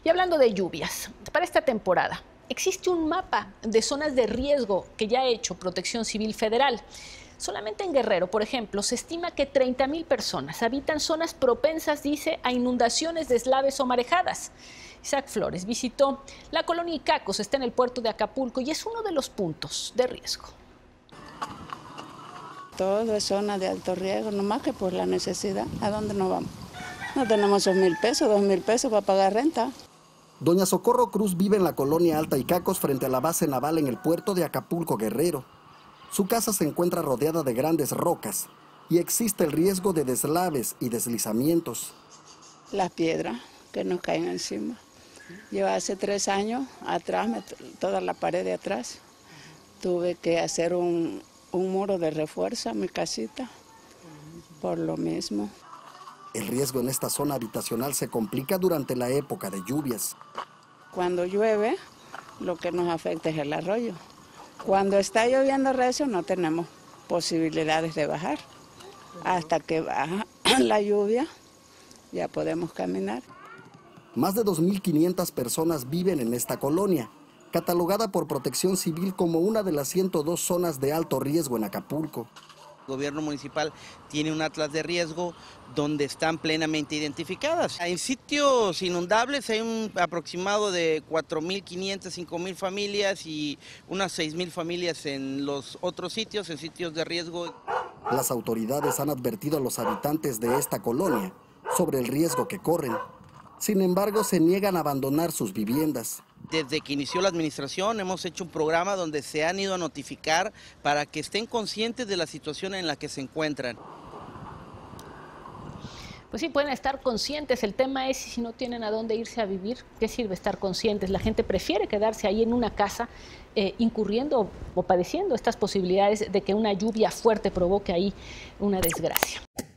Y hablando de lluvias, para esta temporada, existe un mapa de zonas de riesgo que ya ha hecho Protección Civil Federal. Solamente en Guerrero, por ejemplo, se estima que 30,000 personas habitan zonas propensas, dice, a inundaciones, deslaves o marejadas. Isaac Flores visitó la colonia Icacos, está en el puerto de Acapulco y es uno de los puntos de riesgo. Todo es zona de alto riesgo, nomás que por la necesidad. ¿A dónde nos vamos? No tenemos 2,000 pesos para pagar renta. Doña Socorro Cruz vive en la colonia Alta Icacos frente a la base naval en el puerto de Acapulco, Guerrero. Su casa se encuentra rodeada de grandes rocas y existe el riesgo de deslaves y deslizamientos. Las piedras que nos caen encima. Yo hace 3 años atrás, toda la pared de atrás, tuve que hacer un muro de refuerzo a mi casita por lo mismo. El riesgo en esta zona habitacional se complica durante la época de lluvias. Cuando llueve, lo que nos afecta es el arroyo. Cuando está lloviendo recio, no tenemos posibilidades de bajar. Hasta que baja la lluvia, ya podemos caminar. Más de 2,500 personas viven en esta colonia, catalogada por Protección Civil como una de las 102 zonas de alto riesgo en Acapulco. El gobierno municipal tiene un atlas de riesgo donde están plenamente identificadas. En sitios inundables hay un aproximado de 4,500, 5,000 familias y unas 6,000 familias en los otros sitios, en sitios de riesgo. Las autoridades han advertido a los habitantes de esta colonia sobre el riesgo que corren. Sin embargo, se niegan a abandonar sus viviendas. Desde que inició la administración hemos hecho un programa donde se han ido a notificar para que estén conscientes de la situación en la que se encuentran. Pues sí, pueden estar conscientes. El tema es si no tienen a dónde irse a vivir, ¿qué sirve estar conscientes? La gente prefiere quedarse ahí en una casa incurriendo o padeciendo estas posibilidades de que una lluvia fuerte provoque ahí una desgracia.